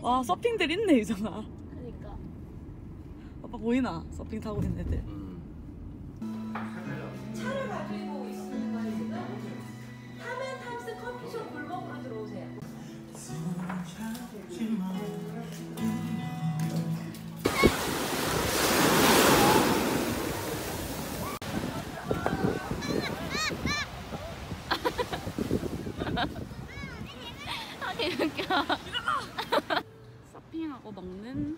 와 서핑들 있네 유정아. 그러니까. 아빠 보이나? 서핑 타고 있는 애들. 차를 가지고 있는 거예요 지금? 하멘탐스 커피숍 골목으로 들어오세요. 하긴 웃겨. 서핑하고 먹는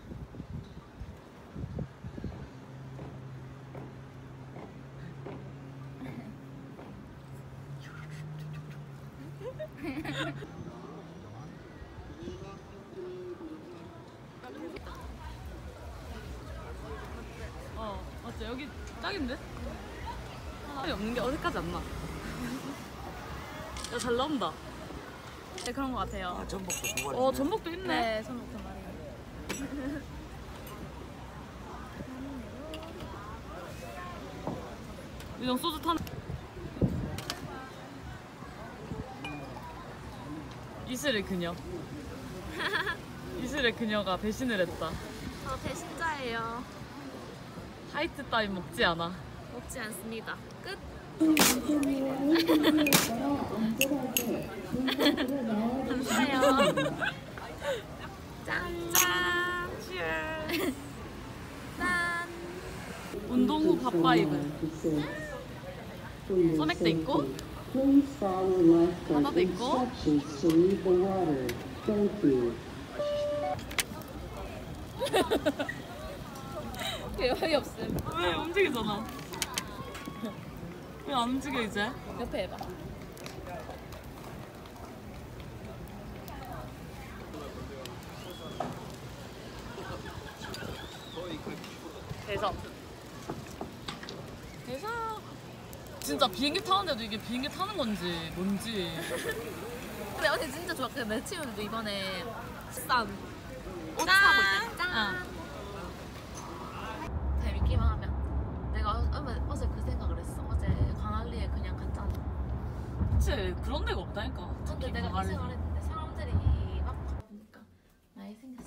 맞지? 여기 딱인데? 사람이 없는 게 어색하지 않나? 야, 잘 나온다. 네, 그런 것 같아요. 아, 전복도 두 마리. 전복도 있네. 네, 전복 두 마리. 유정 소주 타는. 이슬의 그녀. 이슬의 그녀가 배신을 했다. 저 배신자예요. 하이트 따윈 먹지 않아. 먹지 않습니다. 끝. 감사해요. 짠짠. 치얼. 짠. 운동 후 밥바이브. 소맥도 있고 바다도 있고. 대화이 없음. 왜 움직이잖아. 왜 안 움직여 이제? 옆에 해봐. 대성. 대성. 진짜 비행기 타는데도 이게 비행기 타는 건지 뭔지. 근데 언니 진짜 좋아. 그 내 친구들도 이번에 싼 옷 짠! 사고 있대. 짠. 재밌기만 하면. 내가 어제 그 생각을 했어. 어제 광안리에 그냥 갔잖아. 그치 그런 데가 없다니까. 근데 내가 그 광안리. 생각을 했는데 사람들이 막 가보니까 많이 생겼어.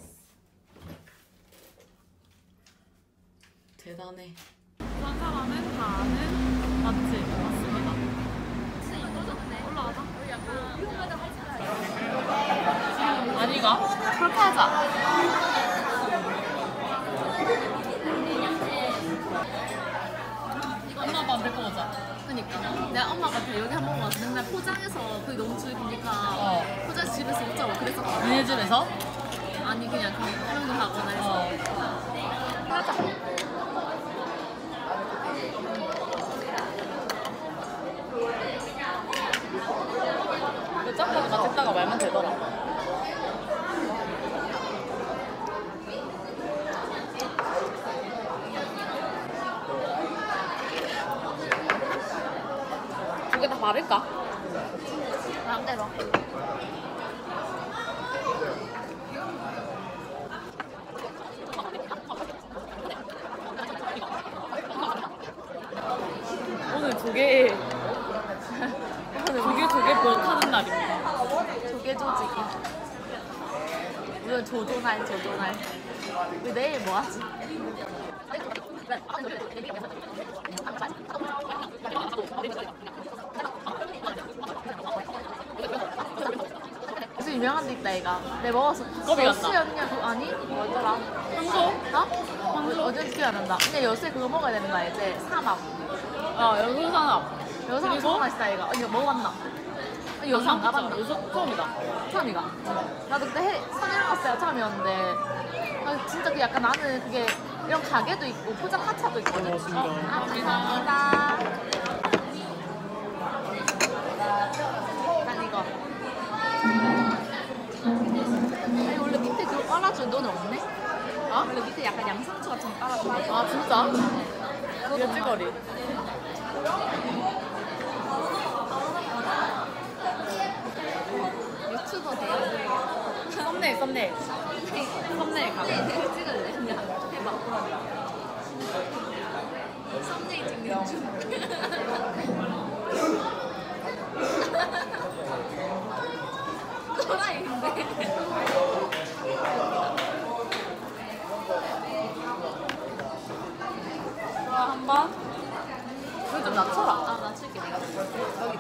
대단해. 부산 사람은 다 아는 맛집 맞습니다. 진짜 떨어졌네. 올라가자. 우리 약간 위험하다 할 아니가? 그렇게 하자. 엄마 아빠 데리고 오자. 그니까 내가 엄마가 여기 한 번 와서 맨날 포장해서 그게 너무 주입니까 포장해서 집에서 먹자고 그랬었거든. 니네 집에서? 아니 그냥 형도 하거나 해서 하자. 그 짬뽕 맛있다가 말면 되더라. 두 개 다 바를까? 마음대로. 오늘 조개 부엌하는 날입니다. 조개 조지기. 오늘 조조날. 우리 내일 뭐 하지? 무슨 유명한 데 있다 얘가. 내가 먹었어. 거기 갔다. 여수였냐? 아니 뭐였더라? 황소? 어? 어쩐지 기억 안 난다. 근데 여수에 그거 먹어야 되는 거 알지? 삼합. 연수산업. 여수 그리고? 엄청 맛있다 얘가. 언니 먹어봤나? 여수 안 가봤나? 요새 처음이다. 처음이가. 나도 그때 산이랑 갔을 때가 처음이었는데 진짜 그 약간 나는 그게 이런 가게도 있고 포장 하차도 있거든. 감사합니다. 난 이거. 아니 원래 밑에 그거 깔아주는 너는 없네? 원래 밑에 약간 양상추 같은 거 깔아주는 거. 진짜? 이거 찌거리. 유튜버 돼요? 썸네일 가. 내가 찍을래? 그냥 해봐. 썸네일 찍는 중. 또라이인데. 한 번. 이거 좀 낮춰라. 아, 낮출게 내가. 여기.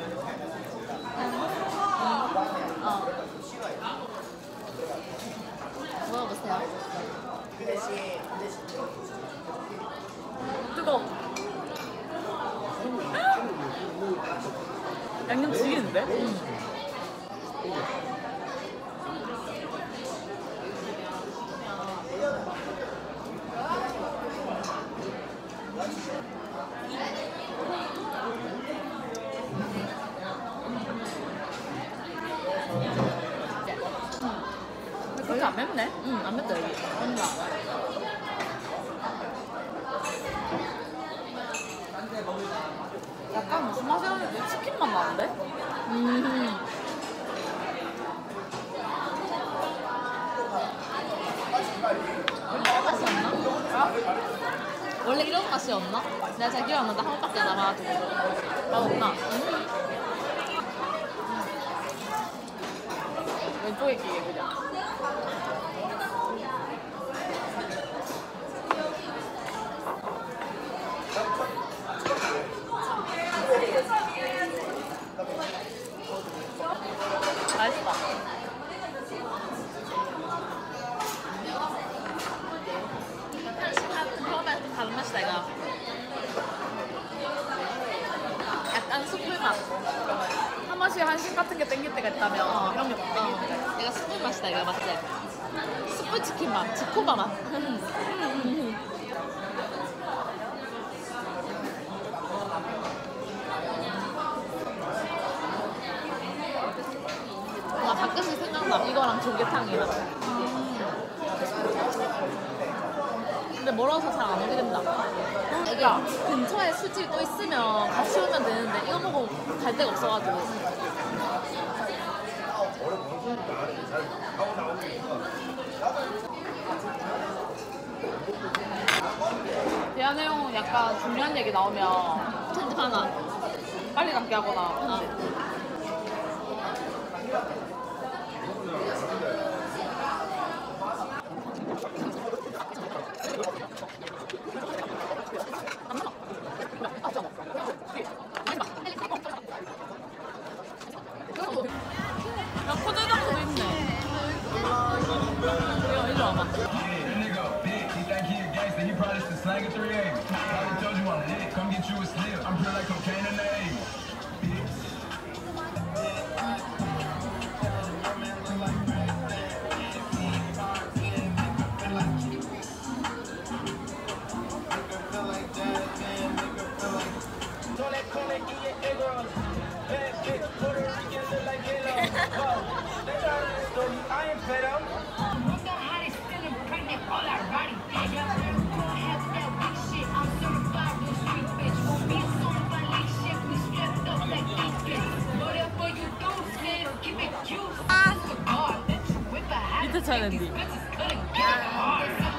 먹어보세요. 뜨거. 양념 지기는데? 그렇게 안 맵네? 응, 안 맵다 여기. 맞나? 약간 무슨 맛이 나는데 치킨 맛 나는데? 원래 이런 맛이었나? 내가 잘 기억 안 난다. 한 번밖에 안 남아가지고. 맛없나? 왼쪽에 끼게 그냥. 맛있다. 처음에 다른 맛이다 이거. 약간 숯불 맛. 한 맛이 한식 같은 게 땡길 때가 있다면 이런 게 막 땡길 때가 있어. 내가 숯불 맛이다 이거 맞지? 숯불 치킨 맛, 지코바 맛. 와 가끔씩 생각나. 이거랑 조개탕이랑. 근데 멀어서 잘 안 오게 된다. 이게 근처에 술집이 또 있으면 같이 오면 되는데 이거 보고 갈 데가 없어가지고. 대화 내용 약간 중요한 얘기 나오면 편집 하나. 빨리 감기 하거나 야 코들당도 있네. 일로 와봐. He probably just slanging 3A. Probably told you I'm lit. Come get you a slip. I'm pure like cocaine and name. I ain't fed up. 밑에 차는디.